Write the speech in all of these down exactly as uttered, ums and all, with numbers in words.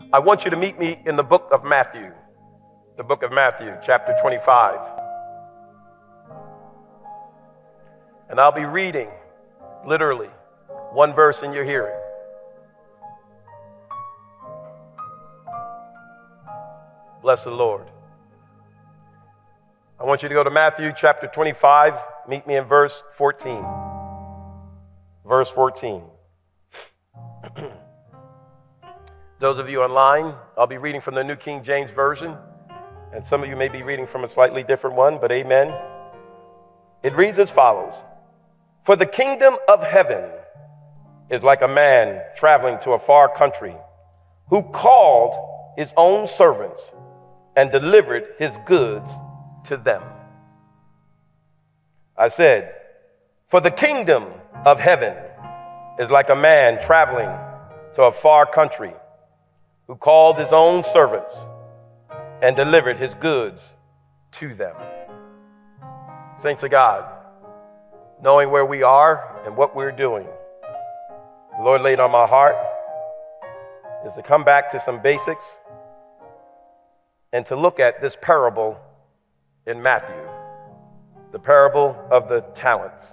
I want you to meet me in the book of Matthew, the book of Matthew, chapter twenty-five. And I'll be reading literally one verse in your hearing. Bless the Lord. I want you to go to Matthew chapter twenty-five. Meet me in verse fourteen. Verse fourteen. Those of you online, I'll be reading from the New King James Version, and some of you may be reading from a slightly different one, but amen. It reads as follows. For the kingdom of heaven is like a man traveling to a far country who called his own servants and delivered his goods to them. I said, for the kingdom of heaven is like a man traveling to a far country who called his own servants and delivered his goods to them. Saints of God, knowing where we are and what we're doing, the Lord laid on my heart is to come back to some basics and to look at this parable in Matthew, the parable of the talents.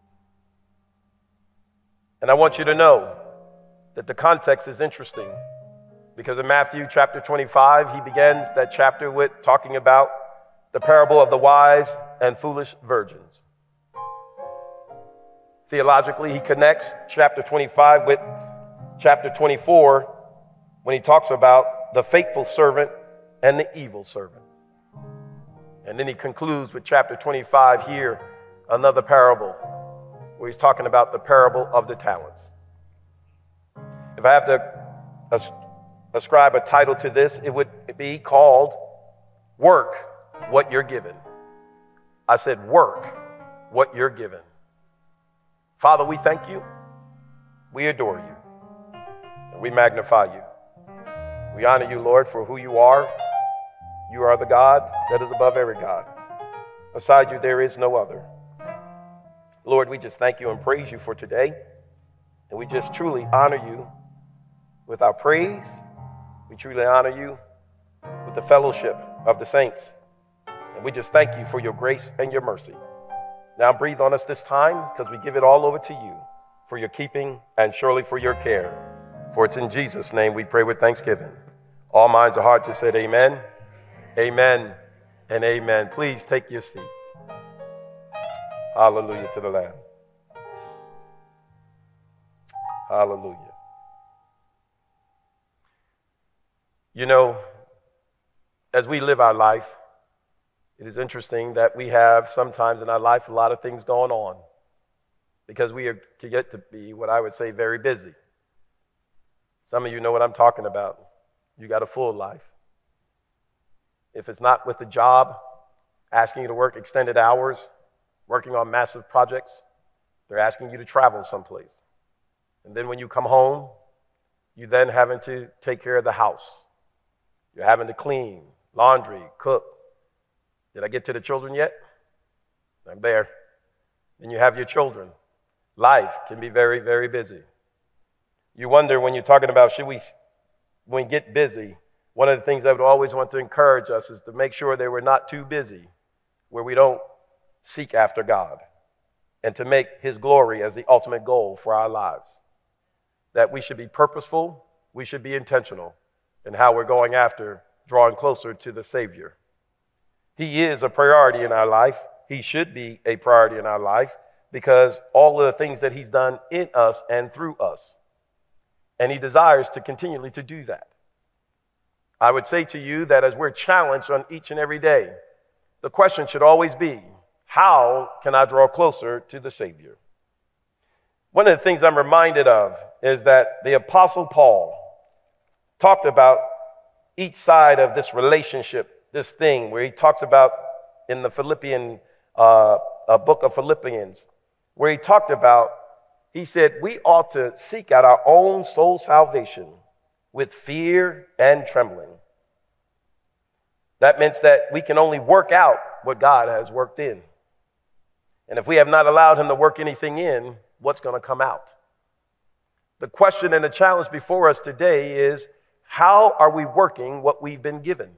And I want you to know that the context is interesting, because in Matthew chapter twenty-five, he begins that chapter with talking about the parable of the wise and foolish virgins. Theologically, he connects chapter twenty-five with chapter twenty-four when he talks about the faithful servant and the evil servant. And then he concludes with chapter twenty-five here, another parable, where he's talking about the parable of the talents. If I have to ascribe a title to this, it would be called Work What You're Given. I said, work what you're given. Father, we thank you. We adore you. And we magnify you. We honor you, Lord, for who you are. You are the God that is above every God. Beside you, there is no other. Lord, we just thank you and praise you for today. And we just truly honor you with our praise. We truly honor you with the fellowship of the saints. And we just thank you for your grace and your mercy. Now breathe on us this time, because we give it all over to you for your keeping and surely for your care. For it's in Jesus' name we pray with thanksgiving. All minds and hearts just said amen, amen, and amen. Please take your seat. Hallelujah to the Lamb. Hallelujah. You know, as we live our life, it is interesting that we have sometimes in our life a lot of things going on, because we are, can get to be what I would say very busy. Some of you know what I'm talking about. You got a full life. If it's not with the job, asking you to work extended hours, working on massive projects, they're asking you to travel someplace. And then when you come home, you then having to take care of the house. You're having to clean, laundry, cook. Did I get to the children yet? I'm there. Then you have your children. Life can be very, very busy. You wonder when you're talking about should we, when we get busy, one of the things I would always want to encourage us is to make sure that we're not too busy where we don't seek after God and to make his glory as the ultimate goal for our lives. That we should be purposeful, we should be intentional in how we're going after drawing closer to the Savior. He is a priority in our life. He should be a priority in our life because all of the things that he's done in us and through us. And he desires to continually to do that. I would say to you that as we're challenged on each and every day, the question should always be, how can I draw closer to the Savior? One of the things I'm reminded of is that the Apostle Paul talked about each side of this relationship, this thing where he talks about in the Philippian uh, uh, book of Philippians, where he talked about, he said, we ought to seek out our own soul salvation with fear and trembling. That means that we can only work out what God has worked in. And if we have not allowed him to work anything in, what's going to come out? The question and the challenge before us today is, How are we working what we've been given?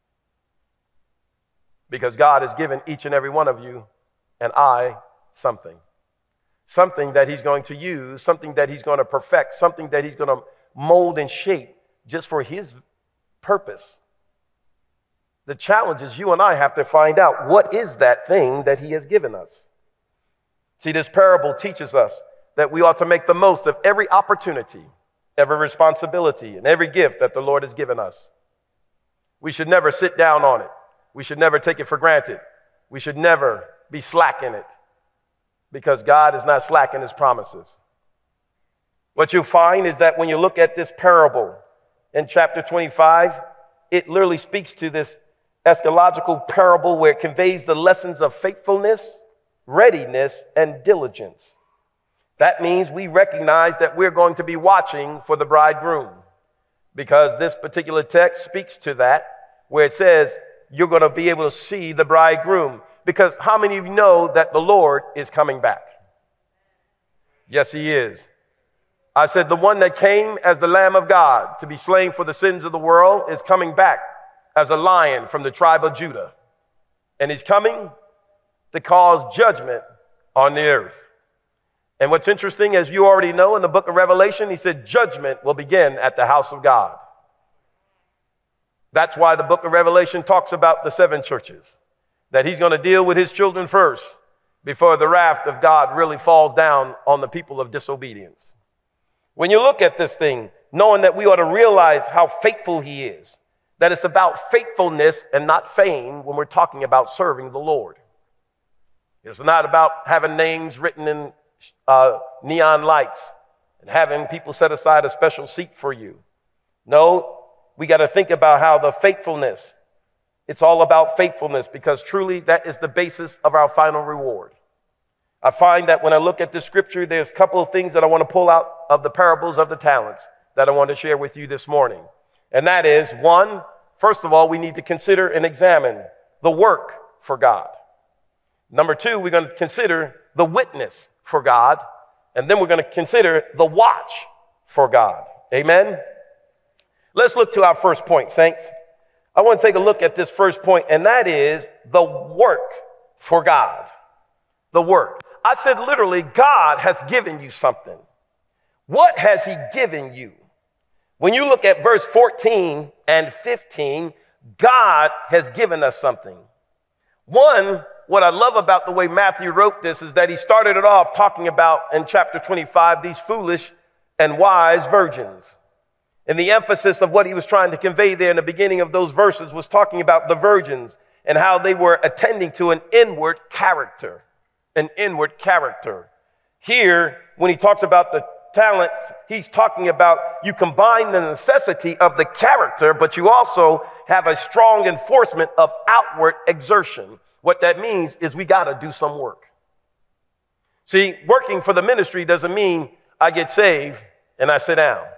Because God has given each and every one of you and I something. Something that he's going to use, something that he's going to perfect, something that he's going to mold and shape just for his purpose. The challenge is you and I have to find out what is that thing that he has given us. See, this parable teaches us that we ought to make the most of every opportunity, every responsibility, and every gift that the Lord has given us. We should never sit down on it. We should never take it for granted. We should never be slack in it, because God is not slack in his promises. What you'll find is that when you look at this parable in chapter twenty-five, it literally speaks to this eschatological parable where it conveys the lessons of faithfulness, readiness, and diligence. That means we recognize that we're going to be watching for the bridegroom, because this particular text speaks to that, where it says you're going to be able to see the bridegroom. Because how many of you know that the Lord is coming back? Yes, he is. I said the one that came as the Lamb of God to be slain for the sins of the world is coming back as a lion from the tribe of Judah. And he's coming to cause judgment on the earth. And what's interesting, as you already know, in the book of Revelation, he said judgment will begin at the house of God. That's why the book of Revelation talks about the seven churches, that he's going to deal with his children first before the wrath of God really falls down on the people of disobedience. When you look at this thing, knowing that we ought to realize how faithful he is, that it's about faithfulness and not fame when we're talking about serving the Lord. It's not about having names written in uh, neon lights and having people set aside a special seat for you. No, we got to think about how the faithfulness, it's all about faithfulness, because truly that is the basis of our final reward. I find that when I look at the scripture, there's a couple of things that I want to pull out of the parables of the talents that I want to share with you this morning. And that is, one, first of all, we need to consider and examine the work for God. Number two, we're going to consider the witness for God. And then we're going to consider the watch for God. Amen. Let's look to our first point, saints. I want to take a look at this first point, and that is the work for God. The work. I said literally, God has given you something. What has he given you? When you look at verse fourteen and fifteen, God has given us something. One, what I love about the way Matthew wrote this is that he started it off talking about in chapter twenty-five, these foolish and wise virgins. And the emphasis of what he was trying to convey there in the beginning of those verses was talking about the virgins and how they were attending to an inward character, an inward character. Here, when he talks about the talents, he's talking about you combine the necessity of the character, but you also have a strong enforcement of outward exertion. What that means is we got to do some work. See, working for the ministry doesn't mean I get saved and I sit down.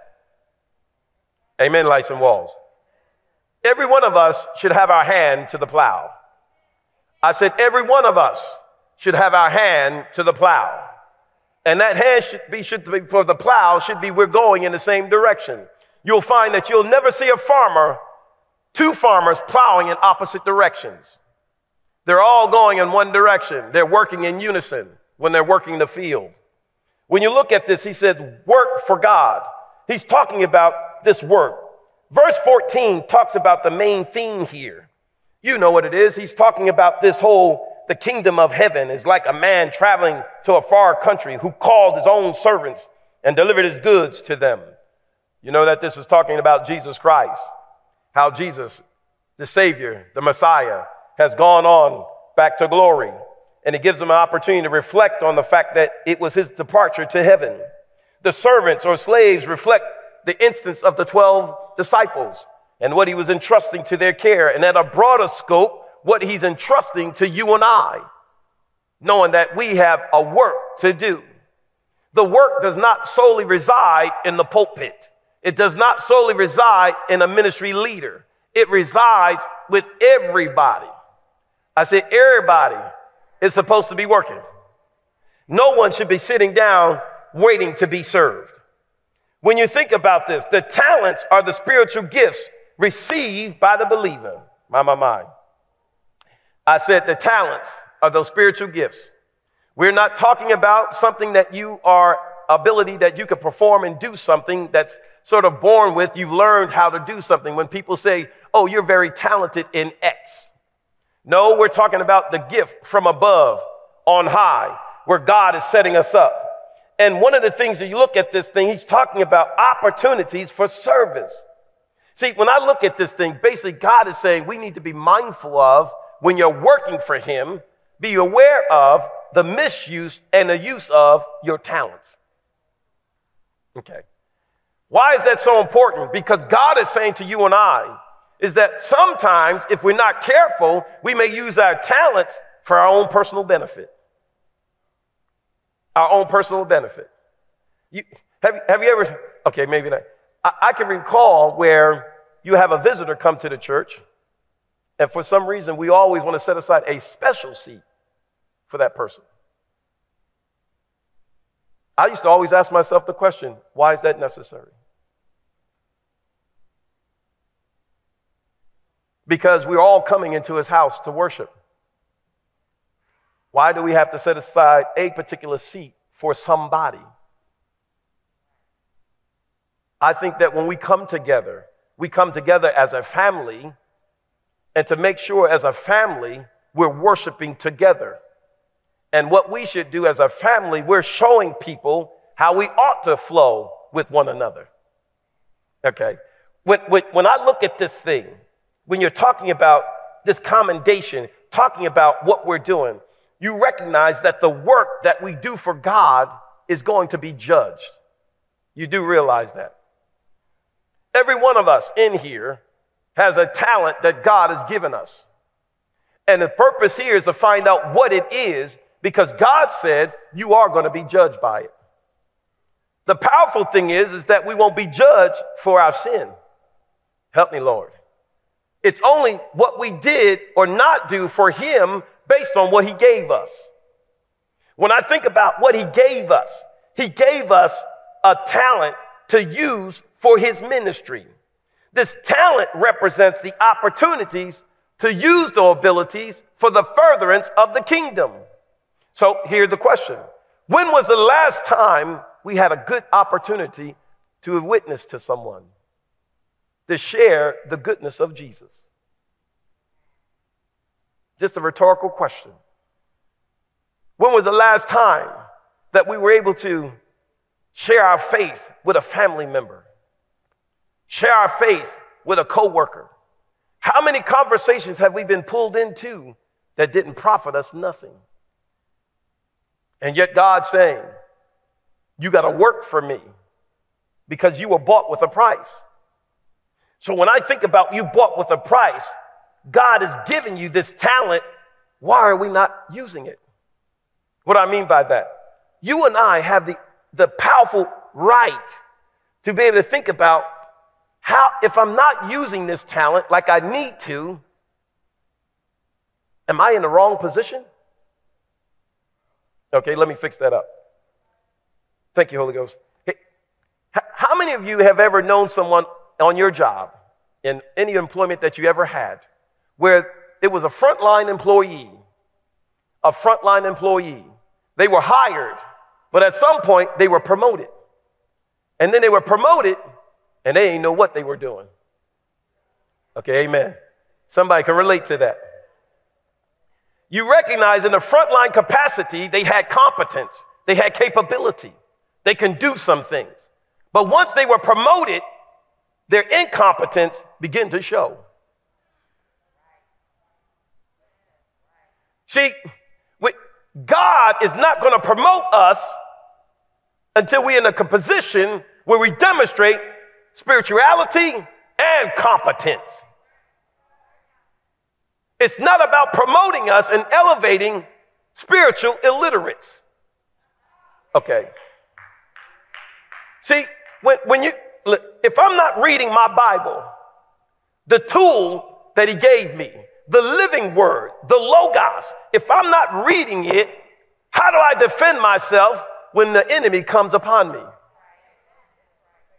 Amen, lights and walls. Every one of us should have our hand to the plow. I said every one of us should have our hand to the plow. And that hand should be, should be for the plow should be we're going in the same direction. You'll find that you'll never see a farmer, two farmers plowing in opposite directions. They're all going in one direction. They're working in unison when they're working the field. When you look at this, he said, work for God. He's talking about this work. Verse fourteen talks about the main theme here. You know what it is. He's talking about this whole, the kingdom of heaven is like a man traveling to a far country who called his own servants and delivered his goods to them. You know that this is talking about Jesus Christ, how Jesus, the Savior, the Messiah, has gone on back to glory. And it gives them an opportunity to reflect on the fact that it was his departure to heaven. The servants or slaves reflect the instance of the twelve disciples and what he was entrusting to their care. And at a broader scope, what he's entrusting to you and I, knowing that we have a work to do. The work does not solely reside in the pulpit. It does not solely reside in a ministry leader. It resides with everybody. I said everybody is supposed to be working. No one should be sitting down waiting to be served. When you think about this, the talents are the spiritual gifts received by the believer. My, my, my. I said the talents are those spiritual gifts. We're not talking about something that you are, ability that you can perform and do something that's sort of born with. You've learned how to do something. When people say, oh, you're very talented in X. No, we're talking about the gift from above on high, where God is setting us up. And one of the things that you look at this thing, he's talking about opportunities for service. See, when I look at this thing, basically God is saying we need to be mindful of when you're working for him, be aware of the misuse and the use of your talents. Okay. Why is that so important? Because God is saying to you and I is that sometimes if we're not careful, we may use our talents for our own personal benefit. Our own personal benefit. You, have, have you ever, okay, maybe not. I, I can recall where you have a visitor come to the church, and for some reason, we always want to set aside a special seat for that person. I used to always ask myself the question, why is that necessary? Because we're all coming into his house to worship. Why do we have to set aside a particular seat for somebody? I think that when we come together, we come together as a family, and to make sure as a family, we're worshiping together. And what we should do as a family, we're showing people how we ought to flow with one another. Okay. When, when, when I look at this thing, when you're talking about this commendation, talking about what we're doing, you recognize that the work that we do for God is going to be judged. You do realize that. Every one of us in here has a talent that God has given us. And the purpose here is to find out what it is, because God said you are going to be judged by it. The powerful thing is, is that we won't be judged for our sin. Help me, Lord. It's only what we did or not do for him based on what he gave us. When I think about what he gave us, he gave us a talent to use for his ministry. This talent represents the opportunities to use those abilities for the furtherance of the kingdom. So here's the question. When was the last time we had a good opportunity to witness to someone, to share the goodness of Jesus? Just a rhetorical question. When was the last time that we were able to share our faith with a family member? Share our faith with a coworker? How many conversations have we been pulled into that didn't profit us nothing? And yet God's saying, you got to work for me because you were bought with a price. So when I think about you bought with a price, God has given you this talent. Why are we not using it? What do I mean by that? You and I have the, the powerful right to be able to think about how, if I'm not using this talent like I need to, am I in the wrong position? Okay, let me fix that up. Thank you, Holy Ghost. Hey, how many of you have ever known someone on your job, in any employment that you ever had, where it was a frontline employee, a frontline employee. They were hired, but at some point they were promoted. And then they were promoted and they didn't know what they were doing. Okay, amen. Somebody can relate to that. You recognize in the frontline capacity, they had competence, they had capability, they can do some things. But once they were promoted, their incompetence began to show. See, God is not going to promote us until we're in a position where we demonstrate spirituality and competence. It's not about promoting us and elevating spiritual illiterates. Okay. See, when, when you, if I'm not reading my Bible, the tool that he gave me, the living word, the Logos, if I'm not reading it, how do I defend myself when the enemy comes upon me?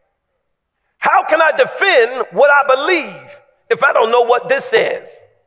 How can I defend what I believe if I don't know what this says?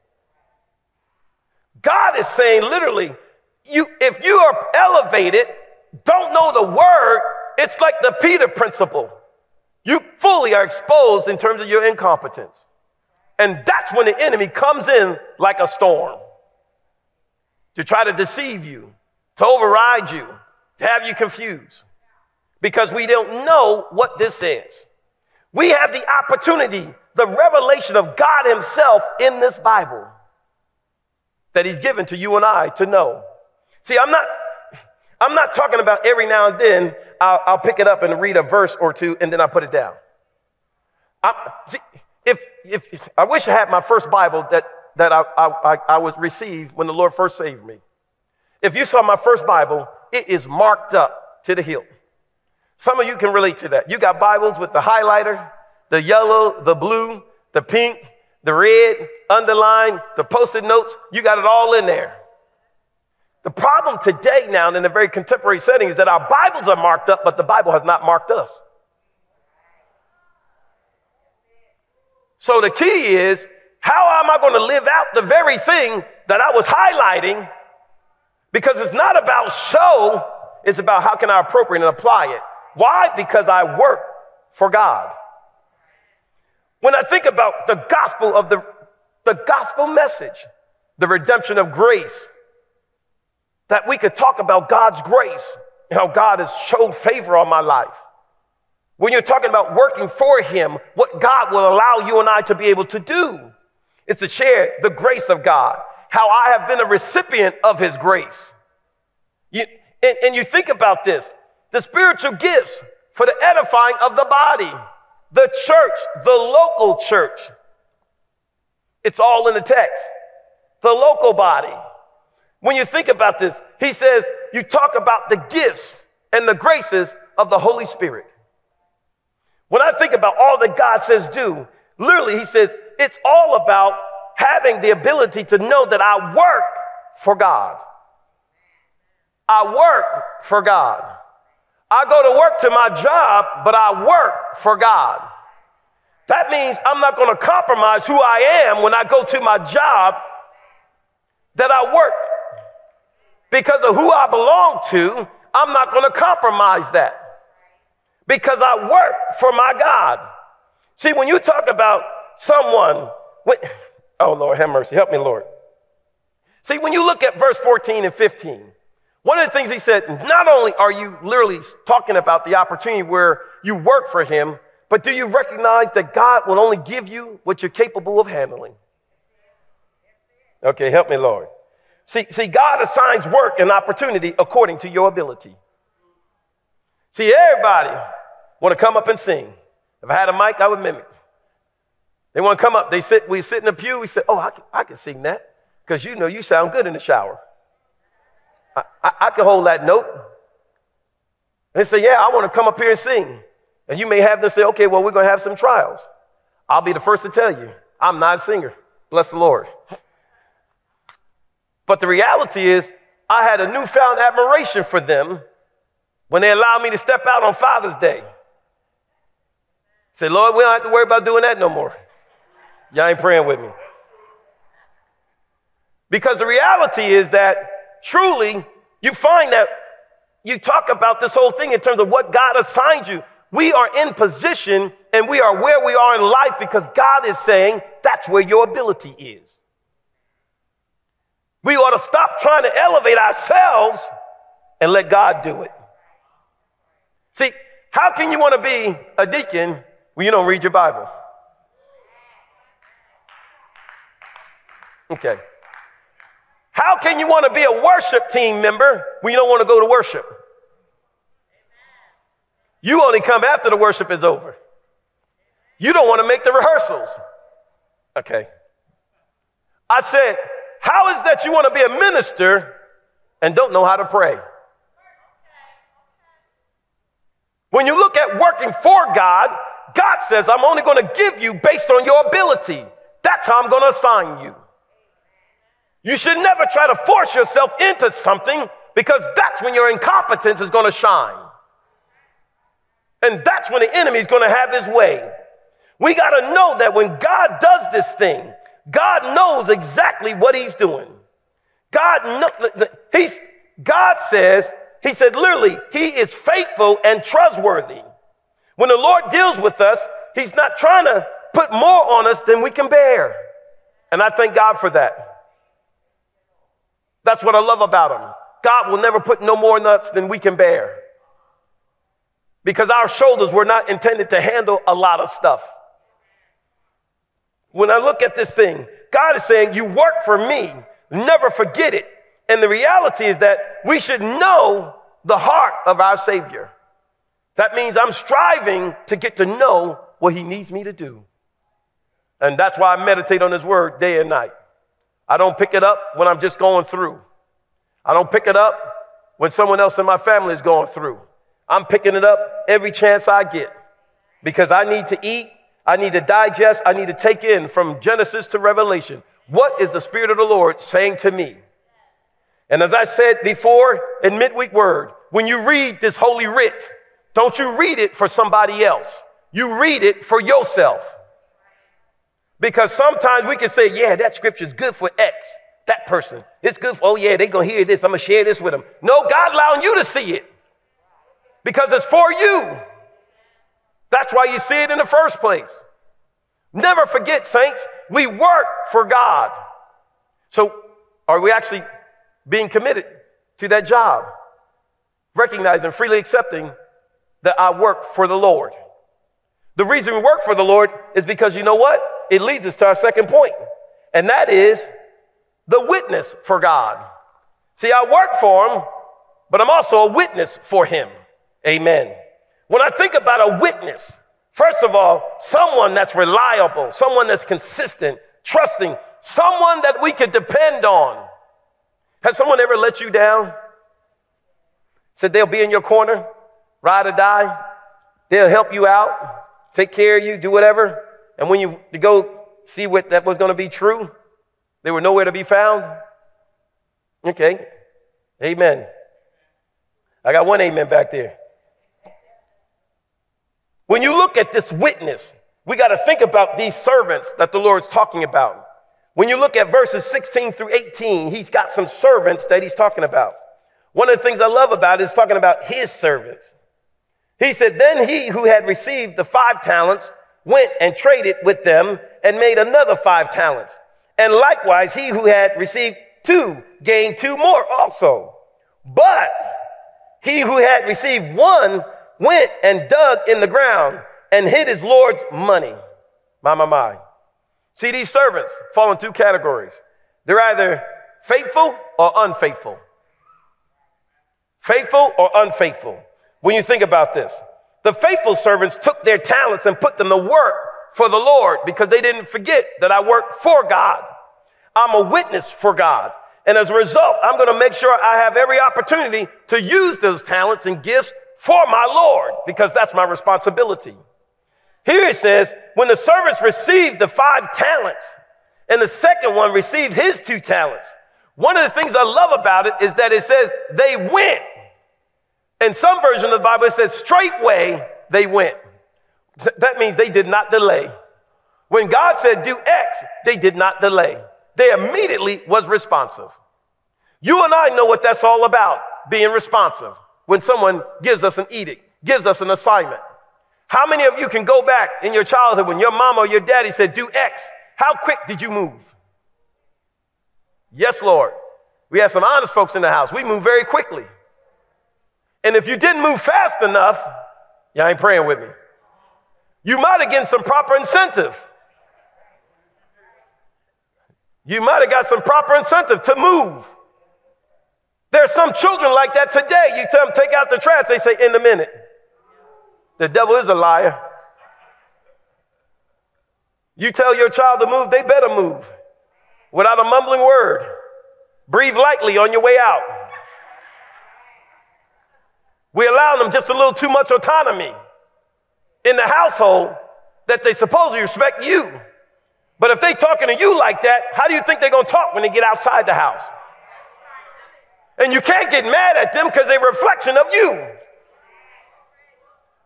God is saying literally, you, if you are elevated, don't know the word, it's like the Peter principle. You fully are exposed in terms of your incompetence. And that's when the enemy comes in like a storm to try to deceive you, to override you, to have you confused, because we don't know what this is. We have the opportunity, the revelation of God himself in this Bible that he's given to you and I to know. See, I'm not, I'm not talking about every now and then I'll, I'll pick it up and read a verse or two and then I put it down. I'm, see, if, if, if I wish I had my first Bible that, that I, I, I was received when the Lord first saved me. If you saw my first Bible, it is marked up to the hilt. Some of you can relate to that. You got Bibles with the highlighter, the yellow, the blue, the pink, the red, underline, the post-it notes. You got it all in there. The problem today now in a very contemporary setting is that our Bibles are marked up, but the Bible has not marked us. So the key is, how am I going to live out the very thing that I was highlighting? Because it's not about show, it's about how can I appropriate and apply it. Why? Because I work for God. When I think about the gospel of the, the gospel message, the redemption of grace, that we could talk about God's grace and how God has showed favor on my life. When you're talking about working for him, what God will allow you and I to be able to do, it's to share the grace of God, how I have been a recipient of his grace. You, and, and you think about this, the spiritual gifts for the edifying of the body, the church, the local church. It's all in the text. The local body. When you think about this, he says, you talk about the gifts and the graces of the Holy Spirit. When I think about all that God says do, literally he says, it's all about having the ability to know that I work for God. I work for God. I go to work to my job, but I work for God. That means I'm not going to compromise who I am when I go to my job, that I work. Because of who I belong to, I'm not going to compromise that. Because I work for my God. See, when you talk about someone, when, oh Lord, have mercy, help me, Lord. See, when you look at verse fourteen and fifteen, one of the things he said, not only are you literally talking about the opportunity where you work for him, but do you recognize that God will only give you what you're capable of handling? Okay, help me, Lord. See, see, God assigns work and opportunity according to your ability. See, everybody want to come up and sing. If I had a mic, I would mimic. They want to come up. They sit. We sit in the pew. We say, "Oh, I can, I can sing that because you know you sound good in the shower. I, I, I can hold that note." They say, "Yeah, I want to come up here and sing." And you may have them say, "Okay, well, we're going to have some trials." I'll be the first to tell you, I'm not a singer. Bless the Lord. But the reality is, I had a newfound admiration for them when they allowed me to step out on Father's Day. Say, "Lord, we don't have to worry about doing that no more. Y'all ain't praying with me." Because the reality is that truly you find that you talk about this whole thing in terms of what God assigned you. We are in position and we are where we are in life because God is saying that's where your ability is. We ought to stop trying to elevate ourselves and let God do it. See, how can you want to be a deacon when you don't read your Bible? Okay. How can you want to be a worship team member when you don't want to go to worship? You only come after the worship is over. You don't want to make the rehearsals. Okay. I said, how is that you want to be a minister and don't know how to pray? When you look at working for God, God says, I'm only going to give you based on your ability. That's how I'm going to assign you. You should never try to force yourself into something because that's when your incompetence is going to shine. And that's when the enemy is going to have his way. We got to know that when God does this thing, God knows exactly what he's doing. God knows, he's, God says, he said literally, he is faithful and trustworthy. When the Lord deals with us, he's not trying to put more on us than we can bear. And I thank God for that. That's what I love about him. God will never put no more on us than we can bear. Because our shoulders were not intended to handle a lot of stuff. When I look at this thing, God is saying, you work for me, never forget it. And the reality is that we should know the heart of our Savior. That means I'm striving to get to know what he needs me to do. And that's why I meditate on his word day and night. I don't pick it up when I'm just going through. I don't pick it up when someone else in my family is going through. I'm picking it up every chance I get because I need to eat. I need to digest. I need to take in from Genesis to Revelation. What is the Spirit of the Lord saying to me? And as I said before in midweek word, when you read this holy writ, don't you read it for somebody else. You read it for yourself. Because sometimes we can say, yeah, that scripture is good for X, that person. It's good for, oh yeah, they're going to hear this. I'm going to share this with them. No, God allowing you to see it because it's for you. That's why you see it in the first place. Never forget, saints, we work for God. So are we actually being committed to that job? Recognizing, freely accepting that I work for the Lord. The reason we work for the Lord is because you know what? It leads us to our second point, and that is the witness for God. See, I work for him, but I'm also a witness for him. Amen. When I think about a witness, first of all, someone that's reliable, someone that's consistent, trusting, someone that we can depend on. Has someone ever let you down? Said they'll be in your corner, ride or die. They'll help you out, take care of you, do whatever. And when you to go see what that was going to be true, they were nowhere to be found. Okay. Amen. I got one amen back there. When you look at this witness, we got to think about these servants that the Lord's talking about. When you look at verses sixteen through eighteen, he's got some servants that he's talking about. One of the things I love about it is talking about his servants. He said, then he who had received the five talents went and traded with them and made another five talents. And likewise, he who had received two gained two more also. But he who had received one went and dug in the ground and hid his Lord's money. My, my, my. See, these servants fall in two categories. They're either faithful or unfaithful. Faithful or unfaithful. When you think about this, the faithful servants took their talents and put them to work for the Lord because they didn't forget that I work for God. I'm a witness for God. And as a result, I'm going to make sure I have every opportunity to use those talents and gifts for my Lord because that's my responsibility. Here it says, when the servants received the five talents and the second one received his two talents, one of the things I love about it is that it says they went. In some version of the Bible, it says straightway they went. Th- that means they did not delay. When God said do X, they did not delay. They immediately was responsive. You and I know what that's all about, being responsive. When someone gives us an edict, gives us an assignment. How many of you can go back in your childhood when your mama or your daddy said do X? How quick did you move? Yes, Lord. We have some honest folks in the house. We move very quickly. And if you didn't move fast enough, y'all ain't praying with me. You might have gotten some proper incentive. You might have got some proper incentive to move. There are some children like that today. You tell them take out the trash, they say in a minute. The devil is a liar. You tell your child to move, they better move without a mumbling word. Breathe lightly on your way out. We allow them just a little too much autonomy in the household that they supposedly respect you. But if they talking to you like that, how do you think they're going to talk when they get outside the house? And you can't get mad at them because they're a reflection of you.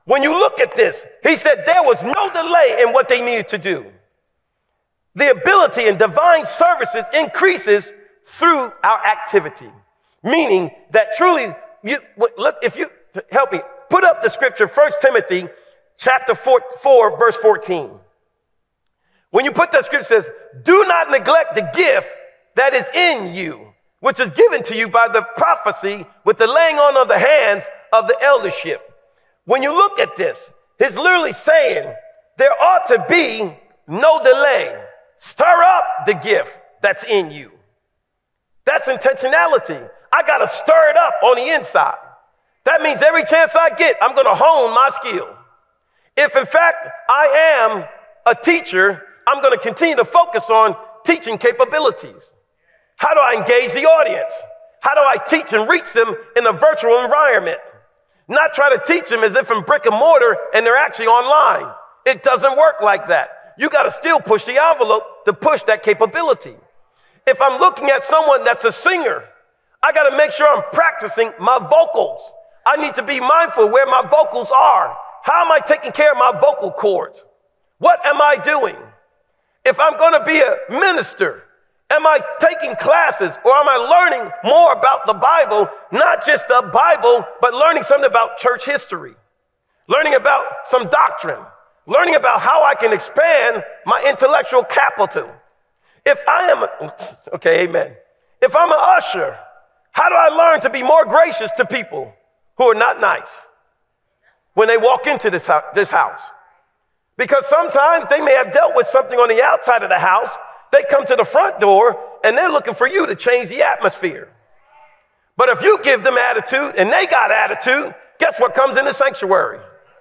When you look at this, he said there was no delay in what they needed to do. The ability in divine services increases through our activity, meaning that truly, you look, if you, help me, put up the scripture, First Timothy chapter four, four, verse fourteen. When you put that scripture, it says, do not neglect the gift that is in you, which is given to you by the prophecy with the laying on of the hands of the eldership. When you look at this, he's literally saying there ought to be no delay. Stir up the gift that's in you. That's intentionality. I got to stir it up on the inside. That means every chance I get, I'm going to hone my skill. If in fact I am a teacher, I'm going to continue to focus on teaching capabilities. How do I engage the audience? How do I teach and reach them in a virtual environment? Not try to teach them as if in brick and mortar and they're actually online. It doesn't work like that. You got to still push the envelope to push that capability. If I'm looking at someone that's a singer, I got to make sure I'm practicing my vocals. I need to be mindful where my vocals are. How am I taking care of my vocal cords? What am I doing? If I'm going to be a minister, am I taking classes or am I learning more about the Bible, not just the Bible, but learning something about church history, learning about some doctrine, learning about how I can expand my intellectual capital? If I am, a, okay, amen. If I'm an usher, how do I learn to be more gracious to people who are not nice when they walk into this, this house? Because sometimes they may have dealt with something on the outside of the house. They come to the front door and they're looking for you to change the atmosphere. But if you give them attitude and they got attitude, guess what comes in the sanctuary?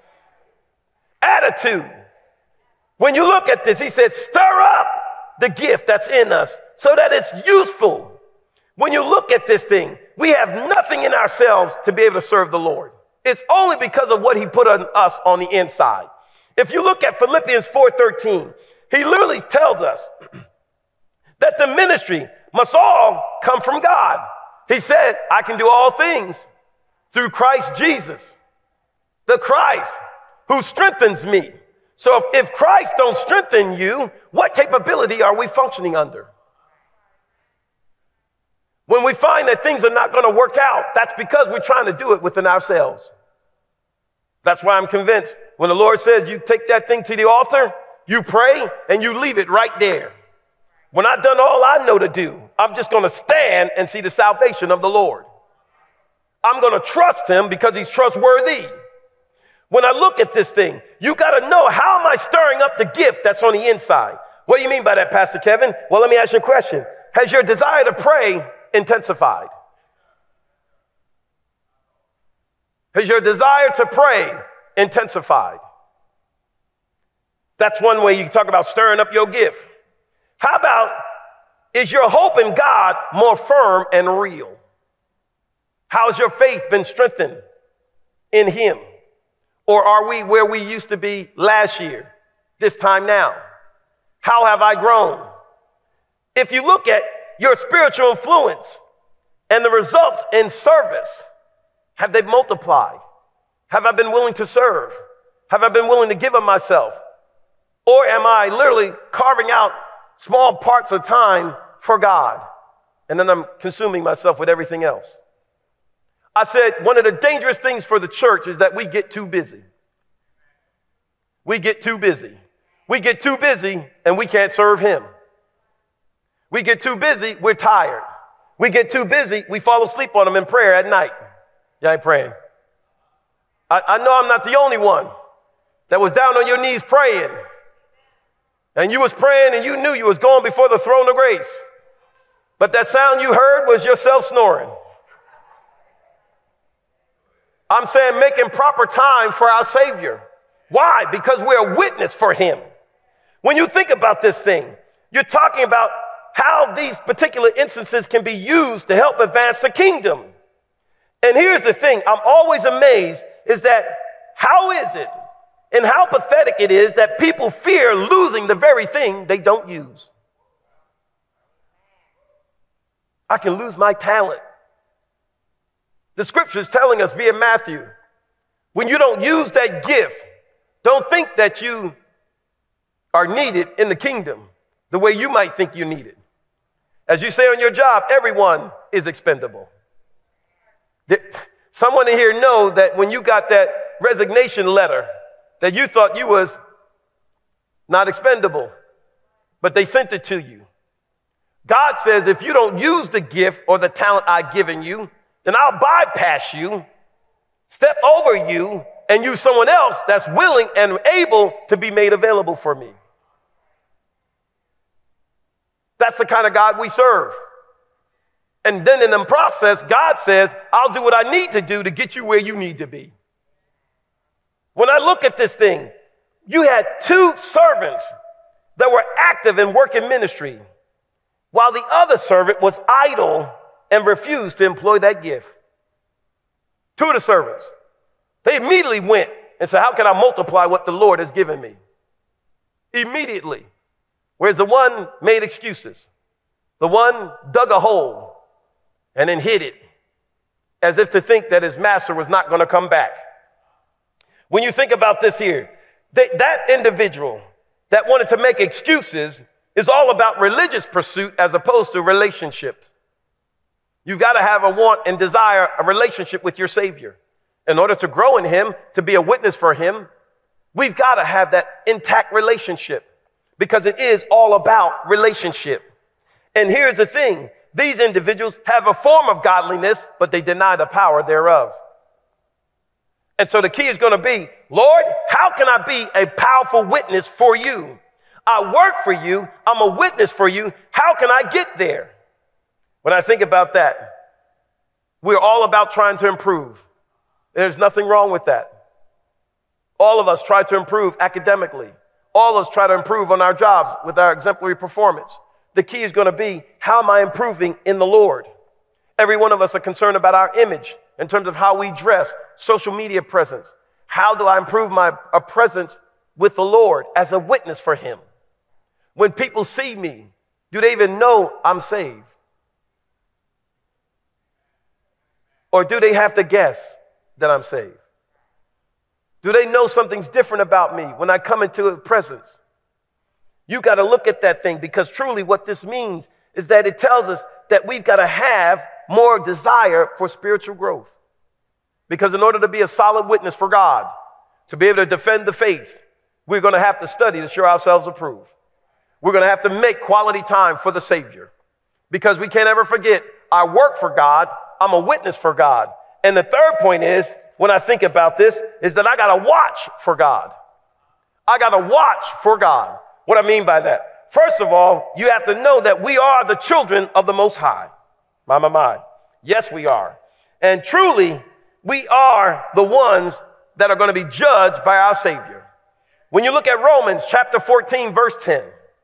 Attitude. When you look at this, he said, stir up the gift that's in us so that it's useful. When you look at this thing, we have nothing in ourselves to be able to serve the Lord. It's only because of what he put on us on the inside. If you look at Philippians four thirteen, he literally tells us that the ministry must all come from God. He said, I can do all things through Christ Jesus, the Christ who strengthens me. So if, if Christ don't strengthen you, what capability are we functioning under? When we find that things are not going to work out, that's because we're trying to do it within ourselves. That's why I'm convinced when the Lord says you take that thing to the altar, you pray, and you leave it right there. When I've done all I know to do, I'm just going to stand and see the salvation of the Lord. I'm going to trust him because he's trustworthy. When I look at this thing, you got to know, how am I stirring up the gift that's on the inside? What do you mean by that, Pastor Kevin? Well, let me ask you a question. Has your desire to pray intensified? Has your desire to pray intensified? That's one way you can talk about stirring up your gift. How about, is your hope in God more firm and real? How's your faith been strengthened in him? Or are we where we used to be last year, this time now? How have I grown? If you look at your spiritual influence and the results in service, have they multiplied? Have I been willing to serve? Have I been willing to give of myself? Or am I literally carving out small parts of time for God, and then I'm consuming myself with everything else? I said one of the dangerous things for the church is that we get too busy. We get too busy. We get too busy and we can't serve him. We get too busy, we're tired. We get too busy, we fall asleep on him in prayer at night. You ain't praying. I, I know I'm not the only one that was down on your knees praying. And you was praying and you knew you was going before the throne of grace. But that sound you heard was yourself snoring. I'm saying making proper time for our Savior. Why? Because we're a witness for him. When you think about this thing, you're talking about how these particular instances can be used to help advance the kingdom. And here's the thing, I'm always amazed is that how is it and how pathetic it is that people fear losing the very thing they don't use. I can lose my talent. The scripture is telling us via Matthew, When you don't use that gift, don't think that you are needed in the kingdom the way you might think you're needed. As you say on your job, everyone is expendable. Someone in here know that when you got that resignation letter, that you thought you was not expendable, but they sent it to you. God says, if you don't use the gift or the talent I've given you, then I'll bypass you, step over you, and use someone else that's willing and able to be made available for me. That's the kind of God we serve. And then in the process, God says, I'll do what I need to do to get you where you need to be. When I look at this thing, you had two servants that were active in work in ministry, while the other servant was idle and refused to employ that gift. Two of the servants, they immediately went and said, how can I multiply what the Lord has given me? Immediately. Whereas the one made excuses. The one dug a hole and then hid it as if to think that his master was not going to come back. When you think about this here, that, that individual that wanted to make excuses is all about religious pursuit as opposed to relationships. You've got to have a want and desire a relationship with your Savior. In order to grow in him, to be a witness for him, we've got to have that intact relationship because it is all about relationship. And here's the thing. These individuals have a form of godliness, but they deny the power thereof. And so the key is going to be, Lord, how can I be a powerful witness for you? I work for you. I'm a witness for you. How can I get there? When I think about that, we're all about trying to improve. There's nothing wrong with that. All of us try to improve academically. All of us try to improve on our jobs with our exemplary performance. The key is going to be, how am I improving in the Lord? Every one of us are concerned about our image in terms of how we dress, social media presence. How do I improve my uh, presence with the Lord as a witness for him? When people see me, do they even know I'm saved? Or do they have to guess that I'm saved? Do they know something's different about me when I come into a presence? You got to look at that thing, because truly what this means is that it tells us that we've got to have more desire for spiritual growth. Because in order to be a solid witness for God, to be able to defend the faith, we're going to have to study to show ourselves approved. We're going to have to make quality time for the Savior, because we can't ever forget our work for God. I'm a witness for God. And the third point is, when I think about this, is that I got to watch for God. I got to watch for God. What I mean by that? First of all, you have to know that we are the children of the Most High. My, my, my. Yes, we are. And truly, we are the ones that are going to be judged by our Savior. When you look at Romans chapter fourteen, verse ten,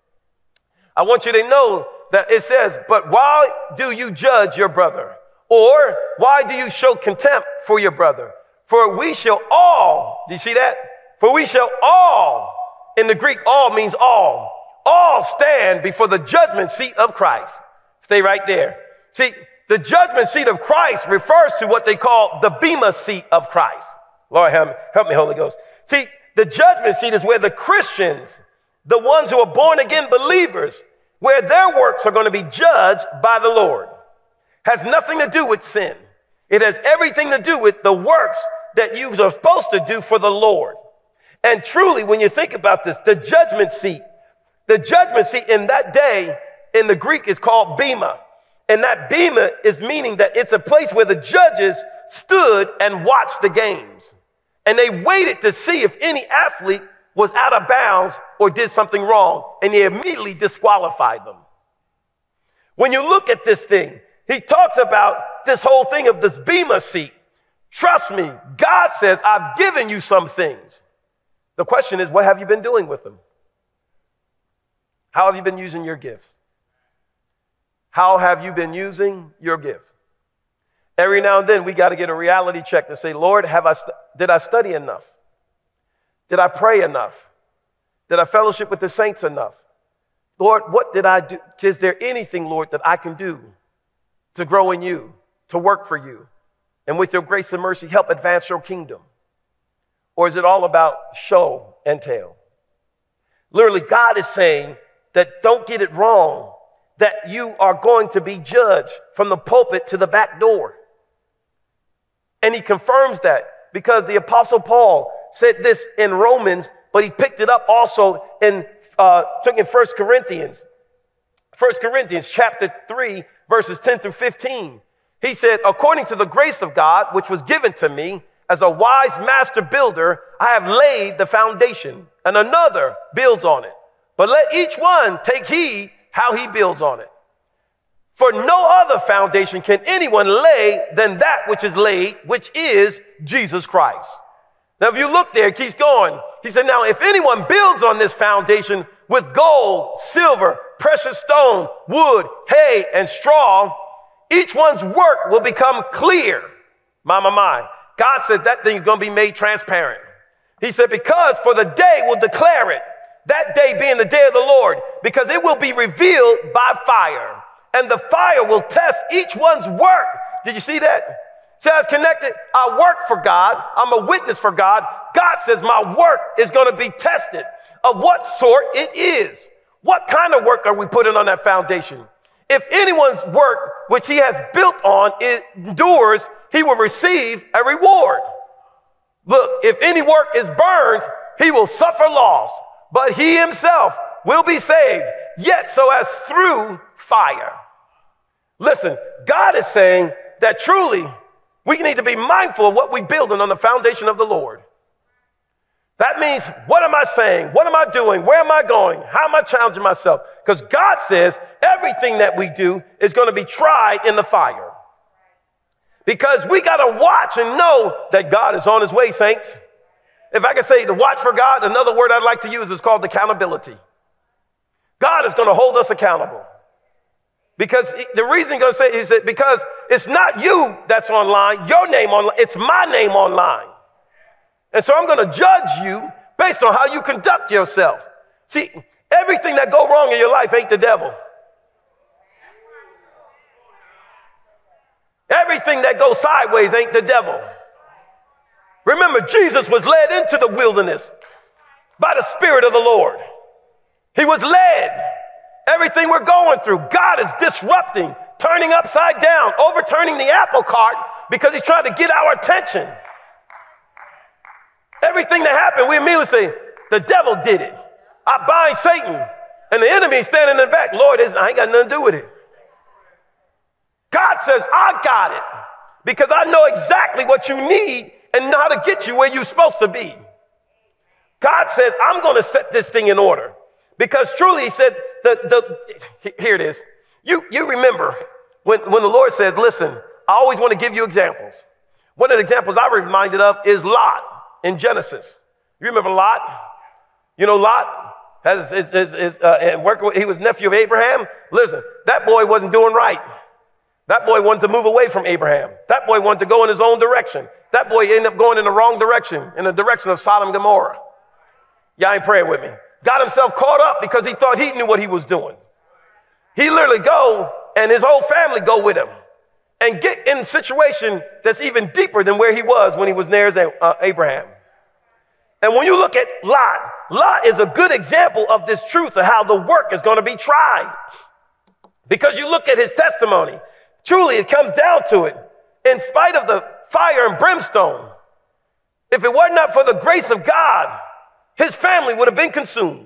I want you to know that it says, but why do you judge your brother? Or why do you show contempt for your brother? For we shall all, do you see that? For we shall all, in the Greek, all means all, all stand before the judgment seat of Christ. Stay right there. See, the judgment seat of Christ refers to what they call the bema seat of Christ. Lord, help me, help me, Holy Ghost. See, the judgment seat is where the Christians, the ones who are born again believers, where their works are going to be judged by the Lord. Has nothing to do with sin. It has everything to do with the works that you are supposed to do for the Lord. And truly, when you think about this, the judgment seat, the judgment seat in that day in the Greek is called bema. And that bema is meaning that it's a place where the judges stood and watched the games. And they waited to see if any athlete was out of bounds or did something wrong. And they immediately disqualified them. When you look at this thing, he talks about this whole thing of this bema seat. Trust me, God says, I've given you some things. The question is, what have you been doing with them? How have you been using your gifts? How have you been using your gift? Every now and then we got to get a reality check to say, Lord, have I st- did I study enough? Did I pray enough? Did I fellowship with the saints enough? Lord, what did I do? Is there anything, Lord, that I can do to grow in you, to work for you, and with your grace and mercy, help advance your kingdom? Or is it all about show and tell? Literally, God is saying that don't get it wrong, that you are going to be judged from the pulpit to the back door. And he confirms that because the Apostle Paul said this in Romans, but he picked it up also in, uh, took in First Corinthians. First Corinthians chapter three, verses ten through fifteen. He said, according to the grace of God, which was given to me as a wise master builder, I have laid the foundation and another builds on it. But let each one take heed how he builds on it. For no other foundation can anyone lay than that which is laid, which is Jesus Christ. Now, if you look there, it keeps going. He said, now, if anyone builds on this foundation with gold, silver, precious stone, wood, hay, and straw, each one's work will become clear. My, my, my. God said that thing is going to be made transparent. He said, because for the day will declare it, that day being the day of the Lord, because it will be revealed by fire, and the fire will test each one's work. Did you see that? See how it's connected? I work for God. I'm a witness for God. God says my work is going to be tested. Of what sort it is. What kind of work are we putting on that foundation? If anyone's work which he has built on endures, he will receive a reward. Look, if any work is burned, he will suffer loss, but he himself will be saved, yet so as through fire. Listen, God is saying that truly we need to be mindful of what we're building on the foundation of the Lord. That means, what am I saying? What am I doing? Where am I going? How am I challenging myself? Because God says everything that we do is going to be tried in the fire. Because we got to watch and know that God is on his way, saints. If I can say to watch for God, another word I'd like to use is called accountability. God is going to hold us accountable. Because the reason he's going to say is that because it's not you that's online, your name online, it's my name online. And so I'm going to judge you based on how you conduct yourself. See, everything that go wrong in your life ain't the devil. Everything that goes sideways ain't the devil. Remember, Jesus was led into the wilderness by the Spirit of the Lord. He was led. Everything we're going through, God is disrupting, turning upside down, overturning the apple cart because he's trying to get our attention. Everything that happened, we immediately say, the devil did it. I bind Satan. And the enemy is standing in the back. Lord, I ain't got nothing to do with it. God says, I got it because I know exactly what you need and know how to get you where you're supposed to be. God says, I'm going to set this thing in order because truly he said, the, the, here it is. You, you remember when, when the Lord says, listen, I always want to give you examples. One of the examples I reminded of is Lot. In Genesis, you remember Lot? You know Lot has his, his, his uh, and working with, he was nephew of Abraham. Listen, that boy wasn't doing right. That boy wanted to move away from Abraham. That boy wanted to go in his own direction. That boy ended up going in the wrong direction, in the direction of Sodom and Gomorrah. Y'all ain't praying with me. Got himself caught up because he thought he knew what he was doing. He literally go and his whole family go with him and get in a situation that's even deeper than where he was when he was near uh, Abraham. And when you look at Lot, Lot is a good example of this truth of how the work is going to be tried. Because you look at his testimony, truly it comes down to it. In spite of the fire and brimstone, if it were not for the grace of God, his family would have been consumed.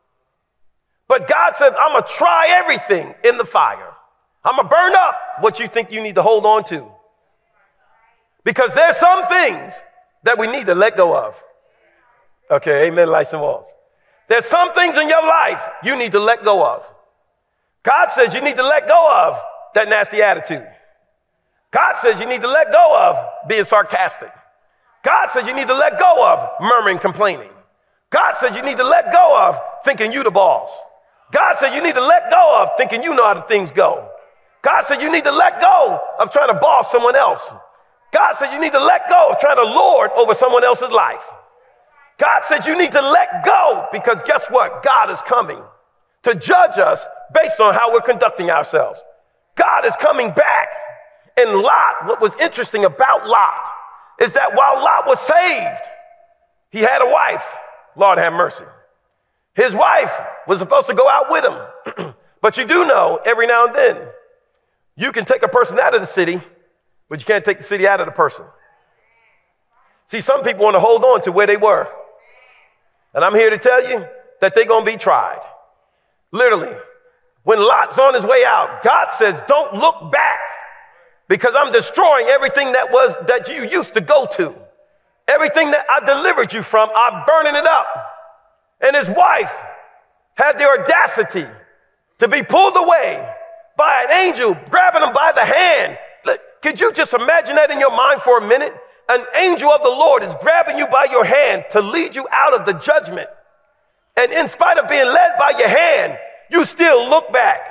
But God says, I'm going to try everything in the fire. I'm going to burn up what you think you need to hold on to. Because there's some things that we need to let go of. Okay, amen, lights and walls. There's some things in your life you need to let go of. God says you need to let go of that nasty attitude. God says you need to let go of being sarcastic. God says you need to let go of murmuring, complaining. God says you need to let go of thinking you the boss. God said you need to let go of thinking you know how the things go. God said you need to let go of trying to boss someone else. God said you need to let go of trying to lord over someone else's life. God said you need to let go because guess what? God is coming to judge us based on how we're conducting ourselves. God is coming back. And Lot, what was interesting about Lot is that while Lot was saved, He had a wife. Lord have mercy. His wife was supposed to go out with him. But you do know every now and then you can take a person out of the city, but you can't take the city out of the person. See, some people want to hold on to where they were. And I'm here to tell you that they're going to be tried. Literally, when Lot's on his way out, God says, don't look back because I'm destroying everything that was that you used to go to. Everything that I delivered you from, I'm burning it up. And his wife had the audacity to be pulled away by an angel grabbing him by the hand. Look, could you just imagine that in your mind for a minute? An angel of the Lord is grabbing you by your hand to lead you out of the judgment. And in spite of being led by your hand, you still look back.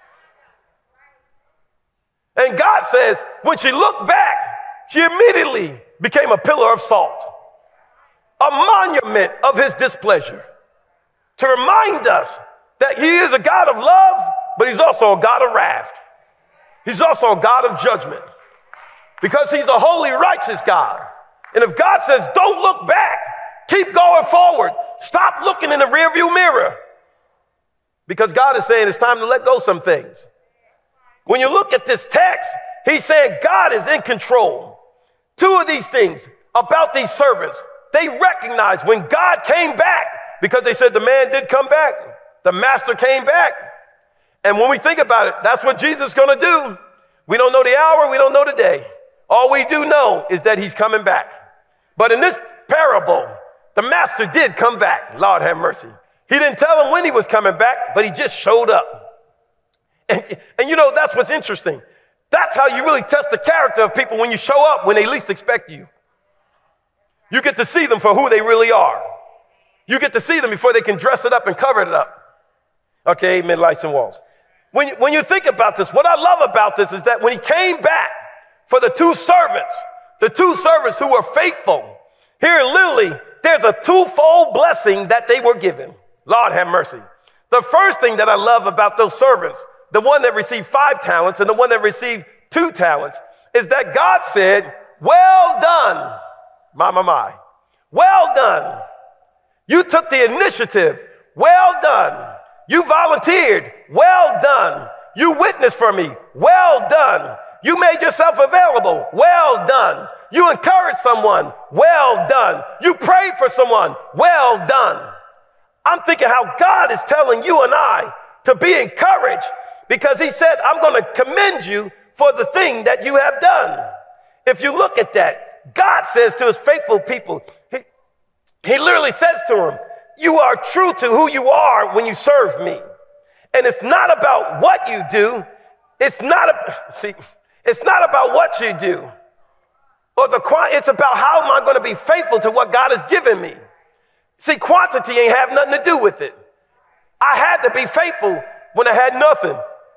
And God says, when she looked back, she immediately became a pillar of salt, a monument of his displeasure, to remind us that he is a God of love, but he's also a God of wrath. He's also a God of judgment because he's a holy, righteous God. And if God says, don't look back, keep going forward, stop looking in the rearview mirror, because God is saying it's time to let go of some things. When you look at this text, he's saying God is in control. Two of these things about these servants, they recognized when God came back, because they said the man did come back, the master came back. And when we think about it, that's what Jesus is going to do. We don't know the hour, we don't know the day. All we do know is that he's coming back. But in this parable, the master did come back. Lord have mercy. He didn't tell him when he was coming back, but he just showed up. And, and you know, that's what's interesting. That's how you really test the character of people, when you show up when they least expect you. You get to see them for who they really are. You get to see them before they can dress it up and cover it up. Okay, amen, lights and walls. When you, when you think about this, what I love about this is that when he came back for the two servants, the two servants who were faithful, here literally there's a twofold blessing that they were given. Lord have mercy. The first thing that I love about those servants, the one that received five talents and the one that received two talents, is that God said, well done, my, my, my. Well done. You took the initiative. Well done. You volunteered. Well done. You witnessed for me. Well done. You made yourself available. Well done. You encouraged someone. Well done. You prayed for someone. Well done. I'm thinking how God is telling you and I to be encouraged, because he said, I'm going to commend you for the thing that you have done. If you look at that, God says to his faithful people, he, he literally says to them, you are true to who you are when you serve me. And it's not about what you do. It's not, a, see, it's not about what you do. Or the it's about how am I going to be faithful to what God has given me. See, quantity ain't have nothing to do with it. I had to be faithful when I had nothing.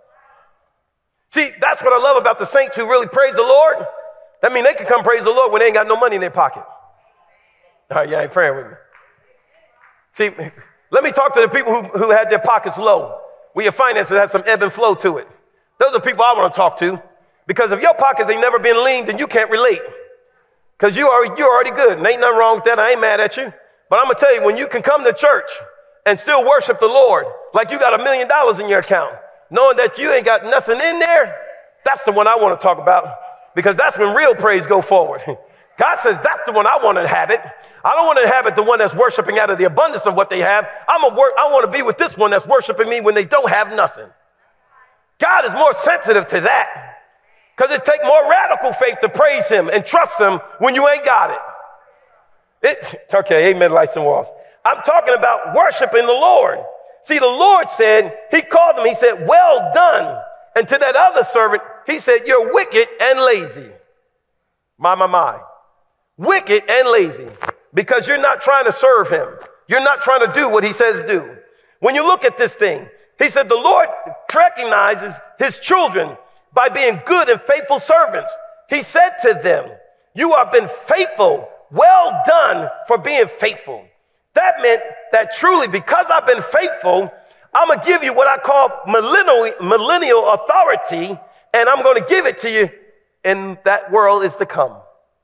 See, that's what I love about the saints who really praise the Lord. That means they can come praise the Lord when they ain't got no money in their pocket. All right, y'all ain't praying with me. See, let me talk to the people who, who had their pockets low, where your finances had some ebb and flow to it. Those are people I want to talk to, because if your pockets ain't never been lean, then you can't relate, because you are, you're already good, and ain't nothing wrong with that. I ain't mad at you. But I'm going to tell you, when you can come to church and still worship the Lord like you got a million dollars in your account, knowing that you ain't got nothing in there, that's the one I want to talk about, because that's when real praise go forward. God says that's the one I want to inhabit. I don't want to inhabit the one that's worshiping out of the abundance of what they have. I'm a wor- I want to be with this one that's worshiping me when they don't have nothing. God is more sensitive to that, because it takes more radical faith to praise him and trust him when you ain't got it. It, okay, amen, lights and walls. I'm talking about worshiping the Lord. See, the Lord said, he called them, he said, well done. And to that other servant, he said, you're wicked and lazy. My, my, my. Wicked and lazy, because you're not trying to serve him. You're not trying to do what he says do. When you look at this thing, he said, the Lord recognizes his children by being good and faithful servants. He said to them, you have been faithful. Well done for being faithful. That meant that truly, because I've been faithful, I'm going to give you what I call millennial, millennial authority, and I'm going to give it to you, and that world is to come.